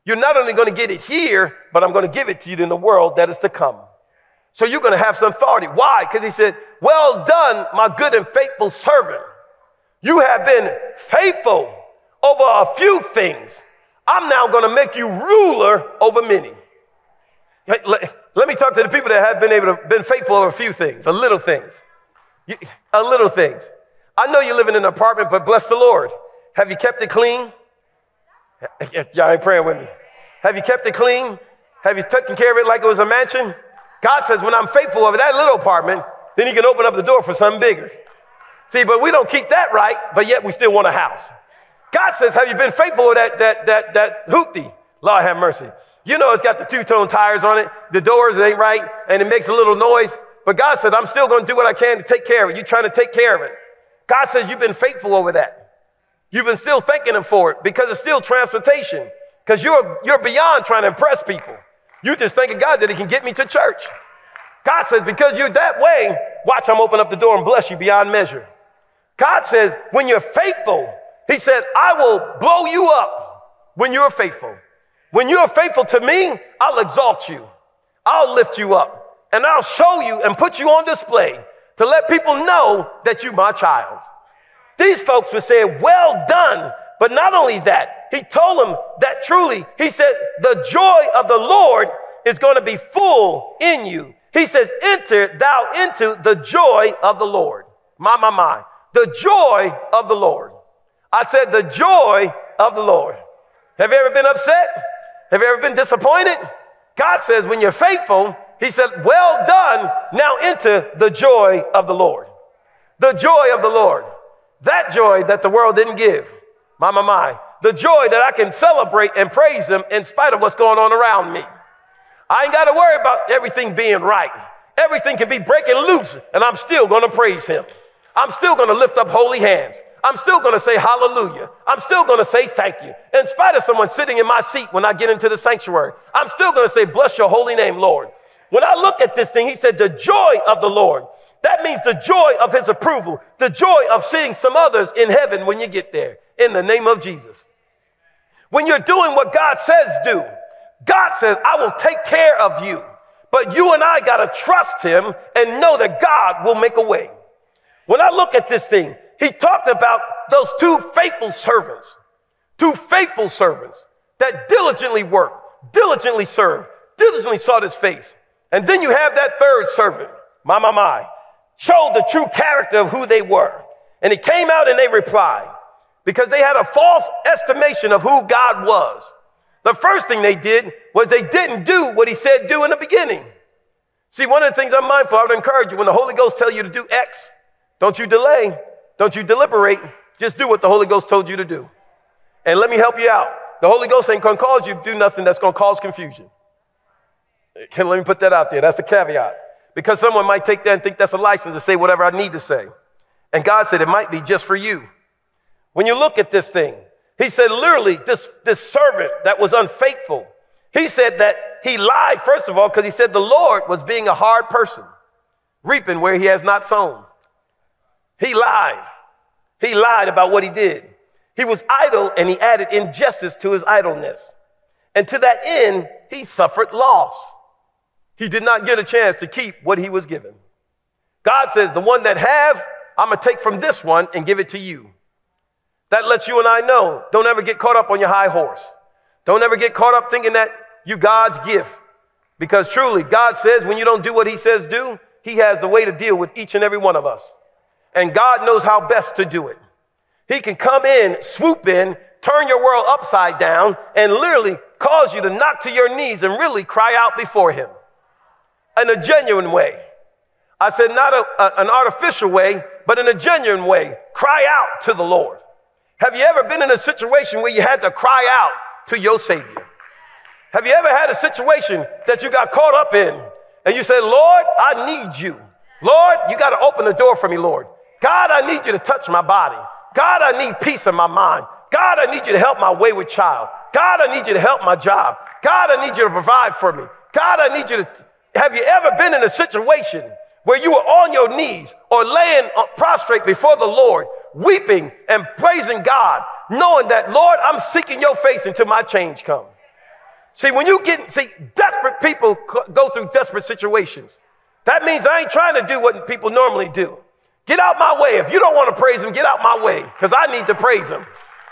You're not only going to get it here, but I'm going to give it to you in the world that is to come. So you're going to have some authority. Why? Because he said, well done, my good and faithful servant. You have been faithful over a few things. I'm now going to make you ruler over many. Let, let me talk to the people that have been able to been faithful over a few things, a little things, you, a little things. I know you're living in an apartment, but bless the Lord. Have you kept it clean? Y'all ain't praying with me. Have you kept it clean? Have you taken care of it like it was a mansion? God says, when I'm faithful over that little apartment, then he can open up the door for something bigger. See, but we don't keep that right, but yet we still want a house. God says, have you been faithful with that, that, that, that hoopty? Lord have mercy. You know it's got the two-tone tires on it. The doors ain't right, and it makes a little noise. But God says, I'm still going to do what I can to take care of it. You're trying to take care of it. God says, you've been faithful over that. You've been still thanking him for it because it's still transportation. Because you're, you're beyond trying to impress people. You just thanking God that he can get me to church. God says, because you're that way, watch, I'm open up the door and bless you beyond measure. God says, when you're faithful, he said, I will blow you up when you're faithful. When you're faithful to me, I'll exalt you. I'll lift you up. And I'll show you and put you on display to let people know that you're my child. These folks were saying, well done. But not only that, he told them that truly, he said, the joy of the Lord is going to be full in you. He says, enter thou into the joy of the Lord. My, my, my. The joy of the Lord. I said, the joy of the Lord. Have you ever been upset? Have you ever been disappointed? God says, when you're faithful, he said, well done. Now enter the joy of the Lord. The joy of the Lord. That joy that the world didn't give. My, my, my. The joy that I can celebrate and praise him in spite of what's going on around me. I ain't got to worry about everything being right. Everything can be breaking loose, and I'm still going to praise him. I'm still going to lift up holy hands. I'm still going to say hallelujah. I'm still going to say thank you. In spite of someone sitting in my seat when I get into the sanctuary, I'm still going to say, bless your holy name, Lord. When I look at this thing, he said, the joy of the Lord. That means the joy of his approval, the joy of seeing some others in heaven when you get there, in the name of Jesus. When you're doing what God says do, God says, I will take care of you. But you and I got to trust him and know that God will make a way. When I look at this thing, he talked about those two faithful servants, two faithful servants that diligently worked, diligently served, diligently sought his face. And then you have that third servant, my, my, my, showed the true character of who they were. And he came out and they replied because they had a false estimation of who God was. The first thing they did was they didn't do what he said do in the beginning. See, one of the things I'm mindful, I would encourage you, when the Holy Ghost tells you to do X, don't you delay, don't you deliberate, just do what the Holy Ghost told you to do. And let me help you out. The Holy Ghost ain't going to cause you to do nothing that's going to cause confusion. Let me put that out there. That's a caveat. Because someone might take that and think that's a license to say whatever I need to say. And God said it might be just for you. When you look at this thing, he said literally this, this servant that was unfaithful, he said that he lied, first of all, because he said the Lord was being a hard person, reaping where he has not sown. He lied. He lied about what he did. He was idle and he added injustice to his idleness. And to that end, he suffered loss. He did not get a chance to keep what he was given. God says, the one that have, I'm going to take from this one and give it to you. That lets you and I know, don't ever get caught up on your high horse. Don't ever get caught up thinking that you God's gift. Because truly, God says when you don't do what he says do, he has the way to deal with each and every one of us. And God knows how best to do it. He can come in, swoop in, turn your world upside down, and literally cause you to knock to your knees and really cry out before him in a genuine way. I said not a, a, an artificial way, but in a genuine way. Cry out to the Lord. Have you ever been in a situation where you had to cry out to your Savior? Have you ever had a situation that you got caught up in and you said, Lord, I need you. Lord, you got to open the door for me, Lord. God, I need you to touch my body. God, I need peace in my mind. God, I need you to help my wayward child. God, I need you to help my job. God, I need you to provide for me. God, I need you to... Have you ever been in a situation where you were on your knees or laying prostrate before the Lord, weeping and praising God, knowing that, Lord, I'm seeking your face until my change comes? See, when you get, see, desperate people go through desperate situations. That means I ain't trying to do what people normally do. Get out my way. If you don't want to praise him, get out my way, because I need to praise him.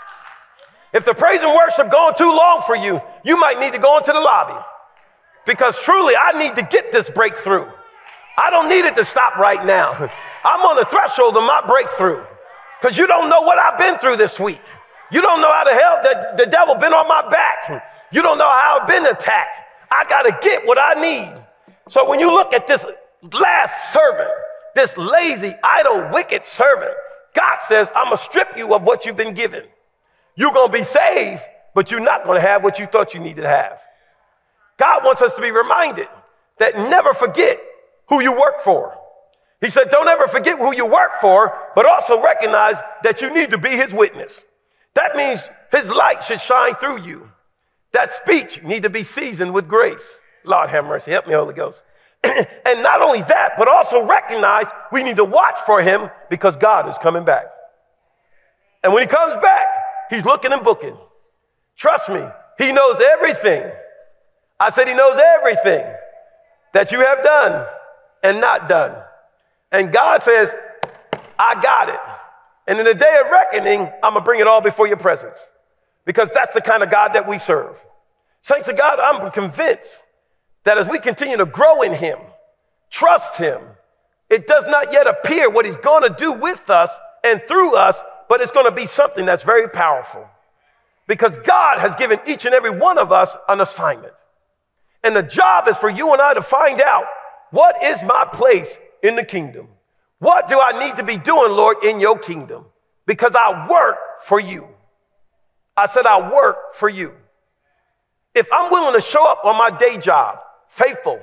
If the praise and worship going too long for you, you might need to go into the lobby, because truly I need to get this breakthrough. I don't need it to stop right now. I'm on the threshold of my breakthrough, because you don't know what I've been through this week. You don't know how the hell the, the devil been on my back. You don't know how I've been attacked. I got to get what I need. So when you look at this last servant, this lazy, idle, wicked servant, God says, I'm going to strip you of what you've been given. You're going to be saved, but you're not going to have what you thought you needed to have. God wants us to be reminded that never forget who you work for. He said, don't ever forget who you work for, but also recognize that you need to be his witness. That means his light should shine through you. That speech need to be seasoned with grace. Lord have mercy. Help me, Holy Ghost. And not only that, but also recognize we need to watch for him, because God is coming back. And when he comes back, he's looking and booking. Trust me, he knows everything. I said he knows everything that you have done and not done. And God says, I got it. And in the day of reckoning, I'm going to bring it all before your presence, because that's the kind of God that we serve. Saints of God, I'm convinced that as we continue to grow in him, trust him, it does not yet appear what he's going to do with us and through us, but it's going to be something that's very powerful, because God has given each and every one of us an assignment. And the job is for you and I to find out, what is my place in the kingdom? What do I need to be doing, Lord, in your kingdom? Because I work for you. I said, I work for you. If I'm willing to show up on my day job, faithful,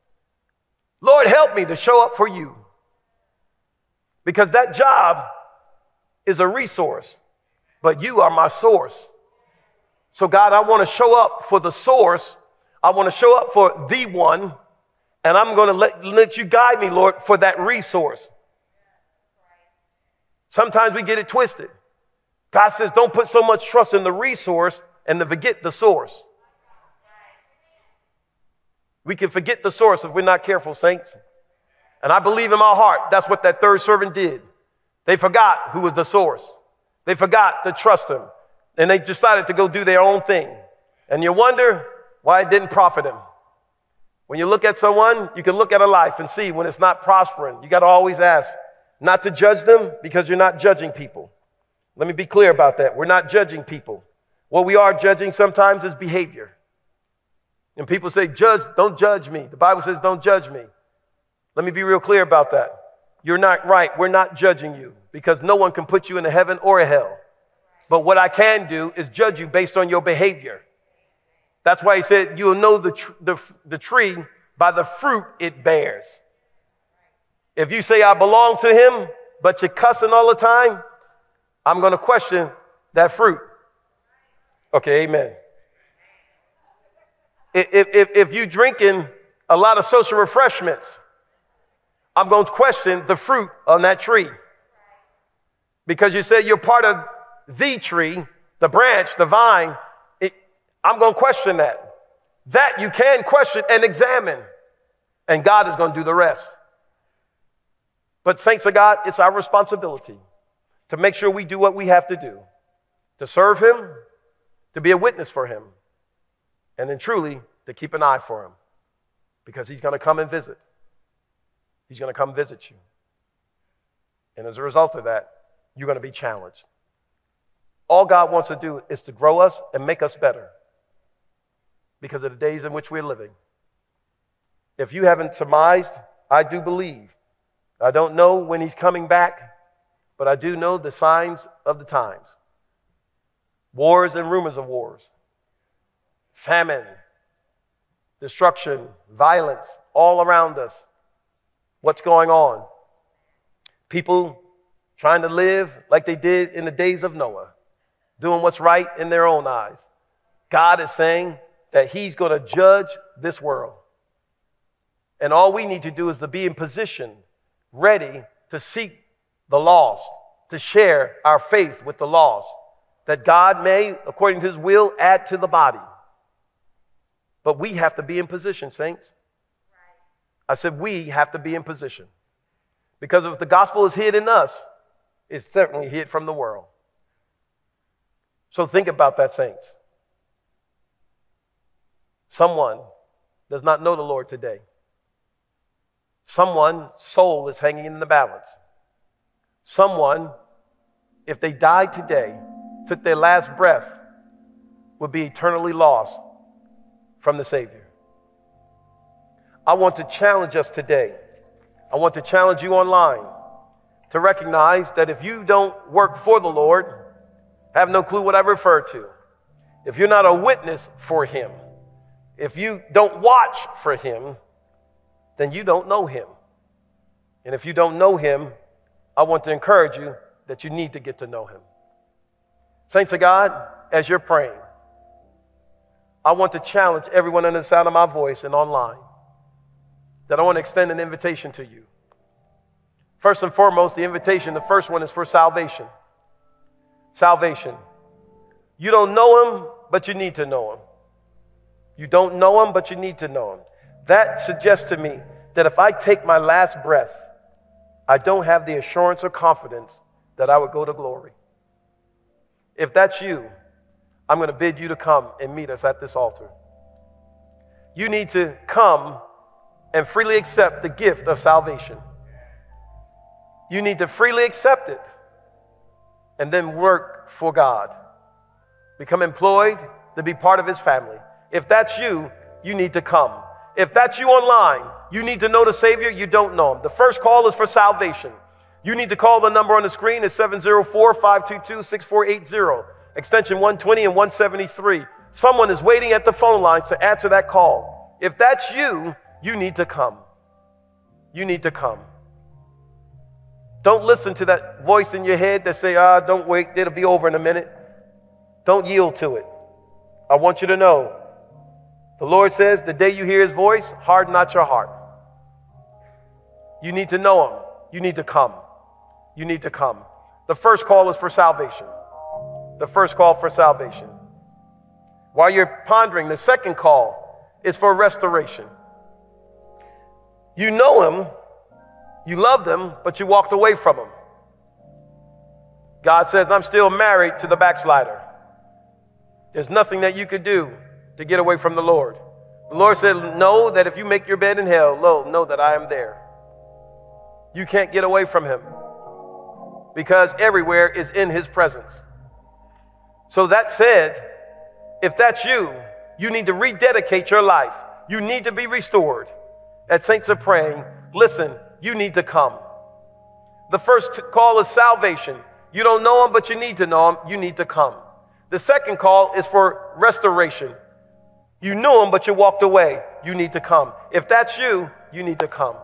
Lord, help me to show up for you. Because that job is a resource, but you are my source. So God, I want to show up for the source. I want to show up for the one, and I'm going to let, let you guide me, Lord, for that resource. Sometimes we get it twisted. God says, don't put so much trust in the resource and to forget the source. We can forget the source if we're not careful, saints. And I believe in my heart that's what that third servant did. They forgot who was the source. They forgot to trust him. And they decided to go do their own thing. And you wonder why it didn't profit them. When you look at someone, you can look at a life and see when it's not prospering. You got to always ask not to judge them, because you're not judging people. Let me be clear about that. We're not judging people. What we are judging sometimes is behavior. And people say, judge, don't judge me. The Bible says, don't judge me. Let me be real clear about that. You're not right. We're not judging you, because no one can put you in a heaven or a hell. But what I can do is judge you based on your behavior. That's why he said, you'll know the, tr- the, the tree by the fruit it bears. If you say I belong to him, but you're cussing all the time, I'm going to question that fruit. Okay, amen. If, if, if you're drinking a lot of social refreshments, I'm going to question the fruit on that tree. Because you said you're part of the tree, the branch, the vine. It, I'm going to question that. That you can question and examine. And God is going to do the rest. But saints of God, it's our responsibility to make sure we do what we have to do. To serve him, to be a witness for him. And then truly to keep an eye for him, because he's going to come and visit. He's going to come visit you. And as a result of that, you're going to be challenged. All God wants to do is to grow us and make us better because of the days in which we're living. If you haven't surmised, I do believe. I don't know when he's coming back, but I do know the signs of the times. Wars and rumors of wars. Famine, destruction, violence, all around us. What's going on? People trying to live like they did in the days of Noah, doing what's right in their own eyes. God is saying that he's going to judge this world. And all we need to do is to be in position, ready to seek the lost, to share our faith with the lost, that God may, according to his will, add to the body. But we have to be in position, saints. I said we have to be in position. Because if the gospel is hid in us, it's certainly hid from the world. So think about that, saints. Someone does not know the Lord today. Someone's soul is hanging in the balance. Someone, if they died today, took their last breath, would be eternally lost from the Savior. I want to challenge us today. I want to challenge you online to recognize that if you don't work for the Lord, have no clue what I refer to. If you're not a witness for him, if you don't watch for him, then you don't know him. And if you don't know him, I want to encourage you that you need to get to know him. Saints of God, as you're praying, I want to challenge everyone under the sound of my voice and online that I want to extend an invitation to you. First and foremost, the invitation, the first one is for salvation. Salvation. You don't know him, but you need to know him. You don't know him, but you need to know him. That suggests to me that if I take my last breath, I don't have the assurance or confidence that I would go to glory. If that's you, I'm going to bid you to come and meet us at this altar. You need to come and freely accept the gift of salvation. You need to freely accept it and then work for God. Become employed to be part of his family. If that's you, you need to come. If that's you online, you need to know the Savior, you don't know him. The first call is for salvation. You need to call the number on the screen. It's seven zero four, five two two, six four eight zero, extension one twenty and one seventy-three. Someone is waiting at the phone lines to answer that call. If that's you, you need to come. You need to come. Don't listen to that voice in your head that say, ah, don't wait, it'll be over in a minute. Don't yield to it. I want you to know, the Lord says, the day you hear his voice, harden not your heart. You need to know him. You need to come. You need to come. The first call is for salvation. The first call for salvation. While you're pondering, the second call is for restoration. You know him, you loved him, but you walked away from him. God says, I'm still married to the backslider. There's nothing that you could do to get away from the Lord. The Lord said, know that if you make your bed in hell, lo, know that I am there. You can't get away from him because everywhere is in his presence. So that said, if that's you, you need to rededicate your life. You need to be restored. As saints are praying, listen, you need to come. The first call is salvation. You don't know him, but you need to know him. You need to come. The second call is for restoration. You knew him, but you walked away. You need to come. If that's you, you need to come.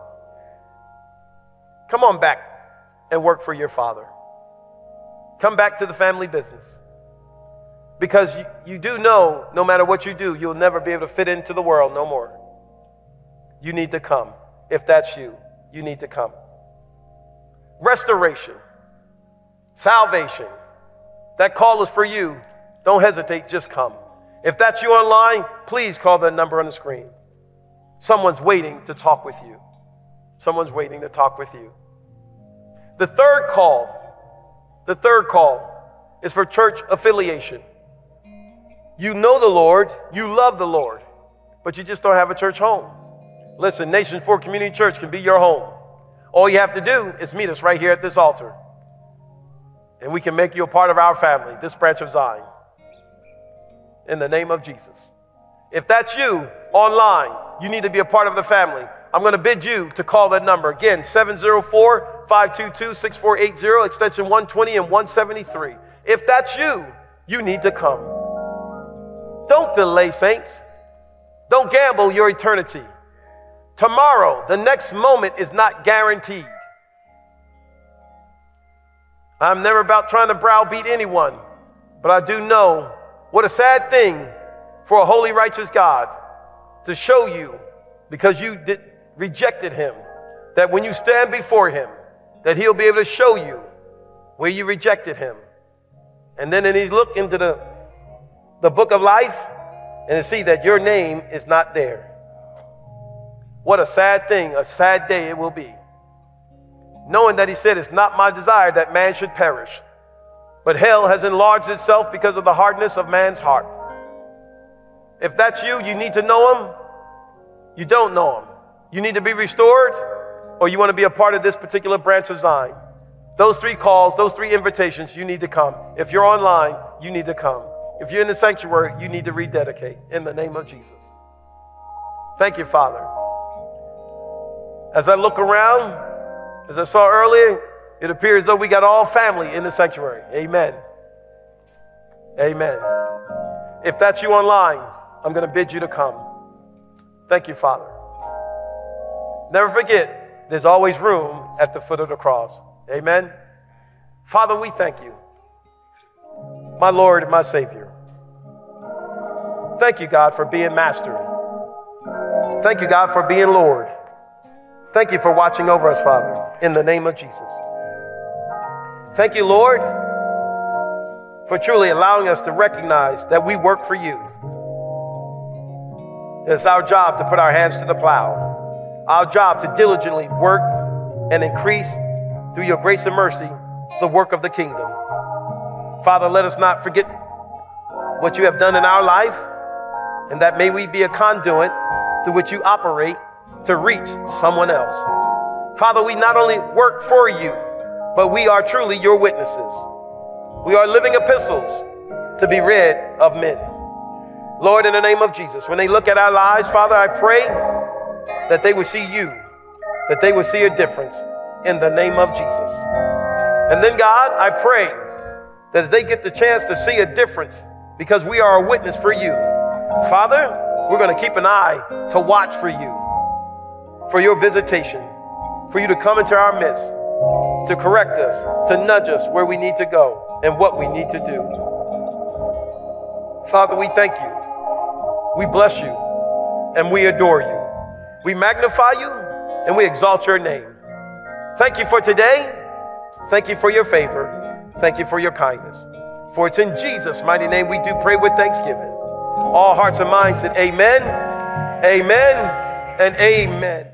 Come on back and work for your Father. Come back to the family business. Because you, you do know, no matter what you do, you'll never be able to fit into the world no more. You need to come. If that's you, you need to come. Restoration. Salvation. That call is for you. Don't hesitate, just come. If that's you online, please call that number on the screen. Someone's waiting to talk with you. Someone's waiting to talk with you. The third call, the third call is for church affiliation. You know the Lord, you love the Lord, but you just don't have a church home. Listen, Nation four Community Church can be your home. All you have to do is meet us right here at this altar. And we can make you a part of our family, this branch of Zion. In the name of Jesus. If that's you online, you need to be a part of the family. I'm going to bid you to call that number. Again, seven zero four, five two two, six four eight zero, extension one twenty and one seventy-three. If that's you, you need to come. Don't delay, saints. Don't gamble your eternity. Tomorrow, the next moment is not guaranteed. I'm never about trying to browbeat anyone, but I do know what a sad thing for a holy, righteous God to show you, because you did, rejected him, that when you stand before him, that he'll be able to show you where you rejected him. And then when he look into the, the book of life, and to see that your name is not there. What a sad thing, a sad day it will be. Knowing that he said, it's not my desire that man should perish, but hell has enlarged itself because of the hardness of man's heart. If that's you, you need to know him. You don't know him. You need to be restored, or you want to be a part of this particular branch of Zion. Those three calls, those three invitations, you need to come. If you're online, you need to come. If you're in the sanctuary, you need to rededicate in the name of Jesus. Thank you, Father. As I look around, as I saw earlier, it appears as though we got all family in the sanctuary. Amen. Amen. If that's you online, I'm going to bid you to come. Thank you, Father. Never forget, there's always room at the foot of the cross. Amen. Father, we thank you. My Lord and my Savior. Thank you, God, for being master. Thank you, God, for being Lord. Thank you for watching over us, Father, in the name of Jesus. Thank you, Lord, for truly allowing us to recognize that we work for you. It's our job to put our hands to the plow. Our job to diligently work and increase through your grace and mercy the work of the kingdom. Father, let us not forget what you have done in our life, and that may we be a conduit through which you operate to reach someone else. Father, we not only work for you, but we are truly your witnesses. We are living epistles to be read of men. Lord, in the name of Jesus, when they look at our lives, Father, I pray that they will see you, that they will see a difference in the name of Jesus. And then, God, I pray that as they get the chance to see a difference because we are a witness for you, Father, we're going to keep an eye to watch for you, for your visitation, for you to come into our midst, to correct us, to nudge us where we need to go and what we need to do. Father, we thank you. We bless you and we adore you. We magnify you and we exalt your name. Thank you for today. Thank you for your favor. Thank you for your kindness. For it's in Jesus' mighty name we do pray with thanksgiving. All hearts and minds said amen, amen, and amen.